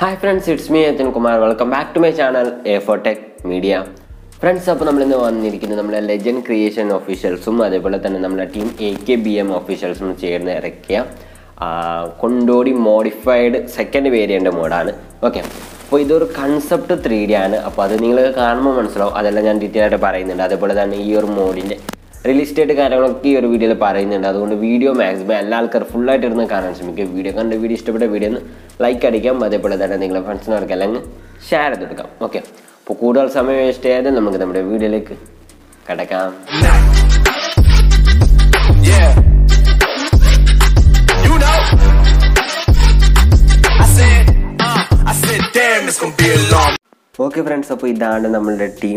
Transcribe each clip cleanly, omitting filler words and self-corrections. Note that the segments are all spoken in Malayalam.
Hi friends, it's me Ethan Kumar. Welcome back to my channel A for Tech Media. Friends, അപ്പോൾ നമ്മൾ ഇന്ന് വന്നിരിക്കുന്നത് നമ്മുടെ ലെജൻഡ് ക്രിയേഷൻ ഒഫീഷ്യൽസും അതേപോലെ തന്നെ നമ്മുടെ ടീം AKBM ഒഫീഷ്യൽസും ചേർന്ന് ഇറക്കിയ കൊണ്ടോടി മോഡിഫൈഡ് സെക്കൻഡ് വേരിയൻ്റ് മോഡാണ്. ഓക്കെ, അപ്പോൾ ഇതൊരു കൺസെപ്റ്റ് 3D ആണ്. അപ്പോൾ അത് നിങ്ങൾ കാണുമ്പോൾ മനസ്സിലാവും. അതെല്ലാം ഞാൻ ഡീറ്റെയിൽ ആയിട്ട് പറയുന്നുണ്ട്. അതേപോലെ തന്നെ ഈ ഒരു മോഡിൻ്റെ റിലീസ് ഡേറ്റ് കാര്യങ്ങളൊക്കെ ഈ ഒരു വീഡിയോയിൽ പറയുന്നുണ്ട്. അതുകൊണ്ട് വീഡിയോ മാക്സിമം എല്ലാ ആൾക്കാർ ഫുള്ളായിട്ട് ഇരുന്ന് കാണാൻ ശ്രമിക്കുക. വീഡിയോ ഇഷ്ടപ്പെട്ട വീഡിയോ ഒന്ന് ലൈക്ക് അടിക്കാം. അതേപോലെ തന്നെ നിങ്ങളുടെ ഫ്രണ്ട്സിനവർക്ക് അല്ലെങ്കിൽ ഷെയർ ചെയ്ത് കൊടുക്കാം. ഓക്കെ, അപ്പോൾ കൂടുതൽ സമയം വേസ്റ്റ് ചെയ്യാതെ നമുക്ക് നമ്മുടെ വീഡിയോയിലേക്ക് കിടക്കാം. ഓക്കെ ഫ്രണ്ട്സ്, അപ്പോൾ ഇതാണ് നമ്മളുടെ ടീം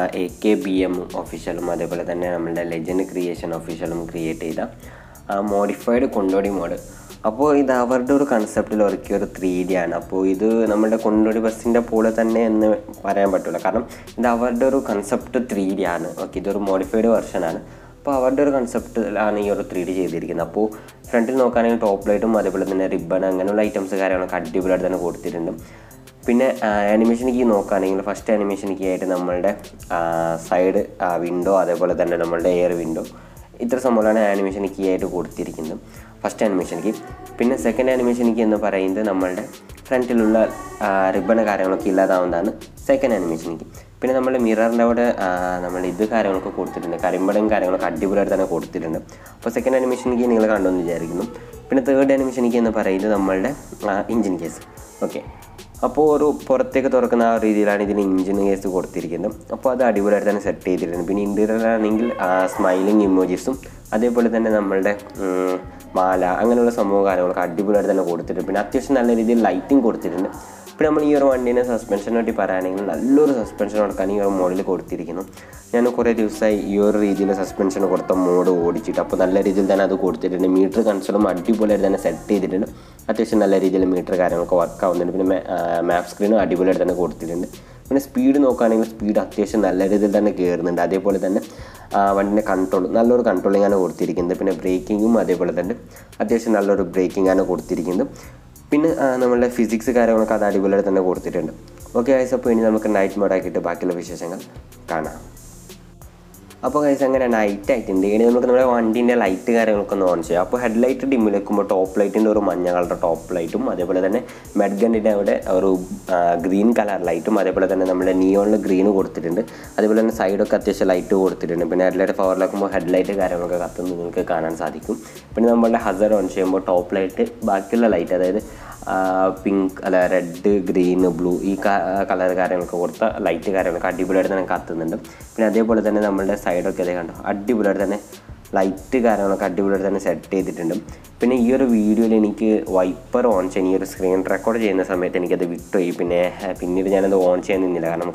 AKBM ഒഫീഷ്യലും അതേപോലെ തന്നെ നമ്മളുടെ ലെജൻഡ് ക്രിയേഷൻ ഒഫീഷ്യലും ക്രിയേറ്റ് ചെയ്ത മോഡിഫൈഡ് കൊണ്ടോടി മോഡ്. അപ്പോൾ ഇത് അവരുടെ ഒരു കൺസെപ്റ്റിൽ ഇറക്കിയ ഒരു 3D ആണ്. അപ്പോൾ ഇത് നമ്മുടെ കൊണ്ടോടി ബസ്സിൻ്റെ പോലെ തന്നെ എന്ന് പറയാൻ പറ്റില്ല, കാരണം ഇത് അവരുടെ ഒരു കൺസെപ്റ്റ് 3D ആണ്. ഓക്കെ, ഇതൊരു മോഡിഫൈഡ് വെർഷനാണ്. അപ്പോൾ അവരുടെ ഒരു കൺസെപ്റ്റിലാണ് ഈ ഒരു 3D ചെയ്തിരിക്കുന്നത്. അപ്പോൾ ഫ്രണ്ടിൽ നോക്കുകയാണെങ്കിൽ ടോപ്പ് ലൈറ്റും അതേപോലെ തന്നെ റിബൺ അങ്ങനെയുള്ള ഐറ്റംസ് കാര്യങ്ങളൊക്കെ അടിപൊളിയായിട്ട് തന്നെ കൊടുത്തിട്ടുണ്ട്. പിന്നെ ആനിമേഷൻ കീ നോക്കുകയാണെങ്കിൽ ഫസ്റ്റ് ആനിമേഷൻ കീ ആയിട്ട് നമ്മളുടെ സൈഡ് വിൻഡോ അതേപോലെ തന്നെ നമ്മളുടെ എയർ വിൻഡോ ഇത്ര സംഭവമാണ് ആനിമേഷൻ കീ ആയിട്ട് കൊടുത്തിരിക്കുന്നത്, ഫസ്റ്റ് ആനിമേഷൻ കീ. പിന്നെ സെക്കൻഡ് ആനിമേഷൻ കീ എന്ന് പറയുന്നത് നമ്മളുടെ ഫ്രണ്ടിലുള്ള റിബൺ കാര്യങ്ങളൊക്കെ ഇല്ലാതാവുന്നതാണ് സെക്കൻഡ് ആനിമേഷൻ കീ. പിന്നെ നമ്മുടെ മിററിൻ്റെ അവിടെ നമ്മൾ ഇത് കാര്യങ്ങളൊക്കെ കൊടുത്തിട്ടുണ്ട്, കരിമ്പടയും കാര്യങ്ങളൊക്കെ അടിപൊളിയായിട്ട് തന്നെ കൊടുത്തിട്ടുണ്ട്. അപ്പോൾ സെക്കൻഡ് ആനിമേഷൻ കീ നിങ്ങൾ കണ്ടെന്ന് വിചാരിക്കുന്നു. പിന്നെ തേർഡ് ആനിമേഷൻ കീ എന്ന് പറയുന്നത് നമ്മളുടെ എഞ്ചിൻ കേസ്. ഓക്കെ, അപ്പോൾ ഒരു പുറത്തേക്ക് തുറക്കുന്ന ആ രീതിയിലാണ് ഇതിന് എഞ്ചിൻ കേസ് കൊടുത്തിരിക്കുന്നത്. അപ്പോൾ അത് അടിപൊളിയായിട്ട് തന്നെ സെറ്റ് ചെയ്തിട്ടുണ്ട്. പിന്നെ ഇൻറ്റീരിയർ ആണെങ്കിൽ സ്മൈലിങ് ഇമോജീസും അതേപോലെ തന്നെ നമ്മളുടെ മാല അങ്ങനെയുള്ള സംഭവം കാര്യങ്ങളൊക്കെ അടിപൊളിയായിട്ട് തന്നെ കൊടുത്തിട്ടുണ്ട്. പിന്നെ അത്യാവശ്യം നല്ല രീതിയിൽ ലൈറ്റിംഗ് കൊടുത്തിട്ടുണ്ട്. പിന്നെ നമ്മൾ ഈ ഒരു വണ്ടീനെ സസ്പെൻഷനെ പറ്റി പറയുകയാണെങ്കിൽ നല്ലൊരു സസ്പെൻഷൻ കൊടുക്കാൻ ഈ ഒരു മോഡിൽ കൊടുത്തിരിക്കുന്നു. ഞാൻ കുറേ ദിവസമായി ഈ ഒരു രീതിയിൽ സസ്പെൻഷൻ കൊടുത്ത മോഡ് ഓടിച്ചിട്ട്, അപ്പോൾ നല്ല രീതിയിൽ തന്നെ അത് കൊടുത്തിട്ടുണ്ട്. മീറ്റർ കൺസോളും അടിപൊളിയായിട്ട് തന്നെ സെറ്റ് ചെയ്തിട്ടുണ്ട്. അത്യാവശ്യം നല്ല രീതിയിൽ മീറ്റർ കാര്യങ്ങളൊക്കെ വർക്ക് ആവുന്നുണ്ട്. പിന്നെ മാപ്പ് സ്ക്രീനും അടിപൊളിയായിട്ട് തന്നെ കൊടുത്തിട്ടുണ്ട്. പിന്നെ സ്പീഡ് നോക്കുകയാണെങ്കിൽ സ്പീഡ് അത്യാവശ്യം നല്ല രീതിയിൽ തന്നെ കയറുന്നുണ്ട്. അതേപോലെ തന്നെ വണ്ടിൻ്റെ കൺട്രോൾ നല്ലൊരു കൺട്രോളിങ്ങാണ് കൊടുത്തിരിക്കുന്നത്. പിന്നെ ബ്രേക്കിങ്ങും അതേപോലെ തന്നെ അത്യാവശ്യം നല്ലൊരു ബ്രേക്കിങ്ങാണ് കൊടുത്തിരിക്കുന്നത്. പിന്നെ നമ്മളുടെ ഫിസിക്സ് കാര്യങ്ങളൊക്കെ അത് അടിപൊളിയായിട്ട് തന്നെ കൊടുത്തിട്ടുണ്ട്. ഓക്കെ ഗൈസ്, അപ്പോൾ ഇനി നമുക്ക് നൈറ്റ് മോഡാക്കിയിട്ട് ബാക്കിയുള്ള വിശേഷങ്ങൾ കാണാം. അപ്പോൾ ഗൈസ് അങ്ങനെ നൈറ്റ് ആയിട്ടുണ്ട്. ഇനി നമുക്ക് നമ്മുടെ വണ്ടീൻ്റെ ലൈറ്റ് കാര്യങ്ങളൊക്കെ ഒന്ന് ഓൺ ചെയ്യാം. അപ്പോൾ ഹെഡ് ലൈറ്റ് ഡിമ്മിൽ വെക്കുമ്പോൾ ടോപ്പ് ലൈറ്റിൻ്റെ ഒരു മഞ്ഞ കളർ ടോപ്പ് ലൈറ്റും അതേപോലെ തന്നെ മെഡ്ഗണ്ടിൻ്റെ അവിടെ ഒരു ഗ്രീൻ കളർ ലൈറ്റും അതേപോലെ തന്നെ നമ്മുടെ നിയോണിൽ ഗ്രീന് കൊടുത്തിട്ടുണ്ട്. അതേപോലെ തന്നെ സൈഡൊക്കെ അത്യാവശ്യം ലൈറ്റ് കൊടുത്തിട്ടുണ്ട്. പിന്നെ ഹെഡ് ലൈറ്റ് പവറിലാക്കുമ്പോൾ ഹെഡ് ലൈറ്റ് കാര്യങ്ങളൊക്കെ കത്തുന്നത് നിങ്ങൾക്ക് കാണാൻ സാധിക്കും. പിന്നെ നമ്മളുടെ ഹസർ ഓൺ ചെയ്യുമ്പോൾ ടോപ്പ് ലൈറ്റ് ബാക്കിയുള്ള ലൈറ്റ്, അതായത് പിങ്ക് അല്ല റെഡ് ഗ്രീൻ ബ്ലൂ ഈ കളർ കാര്യങ്ങളൊക്കെ കൊടുത്ത ലൈറ്റ് കാര്യങ്ങളൊക്കെ അടിപൊളിയായിട്ട് തന്നെ കത്തുന്നുണ്ട്. പിന്നെ അതേപോലെ തന്നെ നമ്മളുടെ സൈഡൊക്കെ അതേ കണ്ടോ അടിപൊളിയായിട്ട് തന്നെ ലൈറ്റ് കാര്യങ്ങളൊക്കെ അടിപൊളിയായിട്ട് തന്നെ സെറ്റ് ചെയ്തിട്ടുണ്ട്. പിന്നെ ഈ ഒരു വീഡിയോയിൽ എനിക്ക് വൈപ്പർ ഓൺ ചെയ്യാൻ ഈ ഒരു സ്ക്രീൻ റെക്കോർഡ് ചെയ്യുന്ന സമയത്ത് എനിക്കത് വിട്ടുപോയി. പിന്നീട് ഞാനത് ഓൺ ചെയ്യാൻ നിന്നില്ല, കാരണം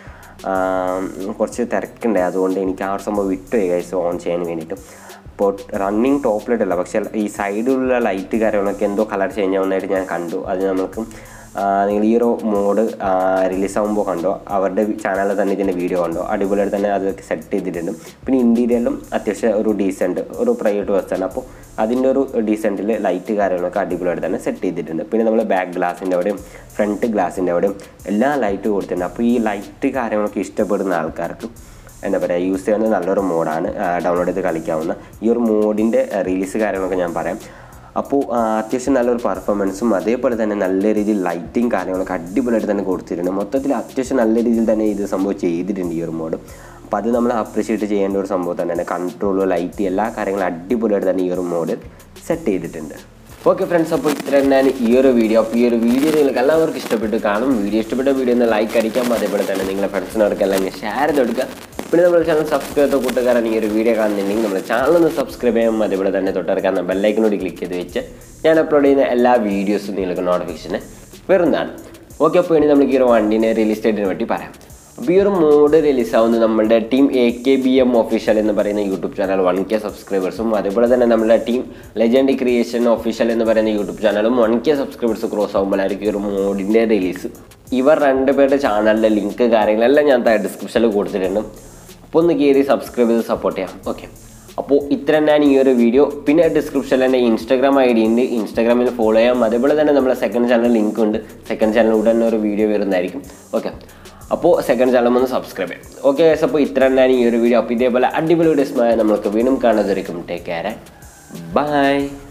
കുറച്ച് തിരക്കുണ്ടായി. അതുകൊണ്ട് എനിക്ക് ആ ഒരു സംഭവം വിട്ടുപോയി ഗൈസ് ഓൺ ചെയ്യാൻ വേണ്ടിയിട്ട്. ഇപ്പോൾ റണ്ണിങ് ടോപ്പ് ലൈറ്റ് അല്ല, പക്ഷേ ഈ സൈഡിലുള്ള ലൈറ്റ് കാര്യങ്ങളൊക്കെ എന്തോ കളർ ചേഞ്ച് ആവുന്നതായിട്ട് ഞാൻ കണ്ടു. അത് നമുക്ക് നിങ്ങൾ ഈ ഒരു മോഡ് റിലീസാകുമ്പോൾ കണ്ടോ, അവരുടെ ചാനലിൽ തന്നെ ഇതിൻ്റെ വീഡിയോ കണ്ടോ, അടിപൊളിയായിട്ട് തന്നെ അതൊക്കെ സെറ്റ് ചെയ്തിട്ടുണ്ട്. പിന്നെ ഇൻറ്റീരിയറിലും അത്യാവശ്യം ഒരു ഡീസൻറ്റ് ഒരു പ്രൈവറ്റ് ബസ്സാണ്. അപ്പോൾ അതിൻ്റെ ഒരു ഡീസൻറ്റിൽ ലൈറ്റ് കാര്യങ്ങളൊക്കെ അടിപൊളിയായിട്ട് തന്നെ സെറ്റ് ചെയ്തിട്ടുണ്ട്. പിന്നെ നമ്മൾ ബാക്ക് ഗ്ലാസിൻ്റെ അവിടെയും ഫ്രണ്ട് ഗ്ലാസിൻ്റെ അവിടെയും എല്ലാം ലൈറ്റ് കൊടുത്തിട്ടുണ്ട്. അപ്പോൾ ഈ ലൈറ്റ് കാര്യങ്ങളൊക്കെ ഇഷ്ടപ്പെടുന്ന ആൾക്കാർക്ക് എന്താ പറയുക യൂസ് ചെയ്യുന്നത് നല്ലൊരു മോഡാണ്, ഡൗൺലോഡ് ചെയ്ത് കളിക്കാവുന്ന. ഈ ഒരു മോഡിൻ്റെ റിലീസ് കാര്യങ്ങളൊക്കെ ഞാൻ പറയാം. അപ്പോൾ അത്യാവശ്യം നല്ലൊരു പെർഫോമൻസും അതേപോലെ തന്നെ നല്ല രീതിയിൽ ലൈറ്റിങ് കാര്യങ്ങളൊക്കെ അടിപൊളിയായിട്ട് തന്നെ കൊടുത്തിട്ടുണ്ട്. മൊത്തത്തിൽ അത്യാവശ്യം നല്ല രീതിയിൽ തന്നെ ഇത് സംഭവം ചെയ്തിട്ടുണ്ട് ഈ ഒരു മോഡ്. അപ്പോൾ അത് നമ്മൾ അപ്രീഷിയേറ്റ് ചെയ്യേണ്ട ഒരു സംഭവം തന്നെയാണ്. കൺട്രോൾ ലൈറ്റ് എല്ലാ കാര്യങ്ങളും അടിപൊളിയായിട്ട് തന്നെ ഈ ഒരു മോഡ് സെറ്റ് ചെയ്തിട്ടുണ്ട്. ഓക്കെ ഫ്രണ്ട്സ്, അപ്പോൾ ഇത്ര തന്നെയാണ് ഈ ഒരു വീഡിയോ. അപ്പോൾ ഈ ഒരു വീഡിയോ നിങ്ങൾക്ക് എല്ലാവർക്കും ഇഷ്ടപ്പെട്ട് കാണും. ഇഷ്ടപ്പെട്ട വീഡിയോ ഒന്ന് ലൈക്ക് അടിക്കാം. അതേപോലെ തന്നെ നിങ്ങളുടെ ഫ്രണ്ട്സിനവർക്കെല്ലാം ഷെയർ ചെയ്ത് കൊടുക്കുക. പിന്നെ നമ്മുടെ ചാനൽ സബ്സ്ക്രൈബ് ചെയ്ത കൂട്ടുകാരാണ് ഈ ഒരു വീഡിയോ കാണുന്നുണ്ടെങ്കിൽ നമ്മുടെ ചാനൽ ഒന്ന് സബ്സ്ക്രൈബ് ചെയ്യാം. അതേപോലെ തന്നെ തൊട്ടടുക്കുന്ന ബെല്ലൈക്കനോട് ക്ലിക്ക് ചെയ്ത് വെച്ച് ഞാൻ അപ്ലോഡ് ചെയ്യുന്ന എല്ലാ വീഡിയോസും നിങ്ങൾക്ക് നോട്ടിഫിക്കേഷന് വരുന്നതാണ്. ഓക്കെ, അപ്പോൾ ഇനി നമുക്ക് ഈ ഒരു വണ്ടീനെ റിലീസ് ഡേറ്റിനെ പറ്റി പറയാം. അപ്പോൾ ഈ ഒരു മോഡ് റിലീസാവുന്നത് നമ്മുടെ ടീം AKBM ഒഫീഷ്യൽ എന്ന് പറയുന്ന യൂട്യൂബ് ചാനൽ 1K സബ്സ്ക്രൈബേഴ്സും അതേപോലെ തന്നെ നമ്മുടെ ടീം ലെജൻഡ് ക്രിയേഷൻ ഒഫീഷ്യൽ എന്ന് പറയുന്ന യൂട്യൂബ് ചാനലും 1K സബ്സ്ക്രൈബേഴ്സ് ക്രോസ് ആകുമ്പോഴായിരിക്കും ഈ ഒരു മോഡിൻ്റെ റിലീസ്. ഇവർ രണ്ടുപേരുടെ ചാനലിൻ്റെ ലിങ്ക് കാര്യങ്ങളെല്ലാം ഞാൻ ഡിസ്ക്രിപ്ഷനിൽ കൊടുത്തിട്ടുണ്ട്. അപ്പോൾ ഒന്ന് കയറി സബ്സ്ക്രൈബ് ചെയ്ത് സപ്പോർട്ട് ചെയ്യാം. ഓക്കെ, അപ്പോൾ ഇത്ര തന്നെയാണ് ഈ ഒരു വീഡിയോ. പിന്നെ ഡിസ്ക്രിപ്ഷനിൽ എൻ്റെ ഇൻസ്റ്റാഗ്രാം ID ഉണ്ട്, ഇൻസ്റ്റാഗ്രാമിൽ ഫോളോ ചെയ്യാം. അതേപോലെ തന്നെ നമ്മളെ സെക്കൻഡ് ചാനൽ ലിങ്ക് ഉണ്ട്. സെക്കൻഡ് ചാനൽ ഉടനെ ഒരു വീഡിയോ വരുന്നതായിരിക്കും. ഓക്കെ, അപ്പോൾ സെക്കൻഡ് ചാനൽ ഒന്ന് സബ്സ്ക്രൈബ് ചെയ്യാം. ഓക്കെ ഗൈസ്, അപ്പോൾ ഇത്ര തന്നെയാണ് ഈ ഒരു വീഡിയോ. അപ്പോൾ ഇതേപോലെ അടിപൊളി വീഡിയോസ് നമ്മൾക്ക് വീണ്ടും കാണാതിരിക്കും. Take care, by.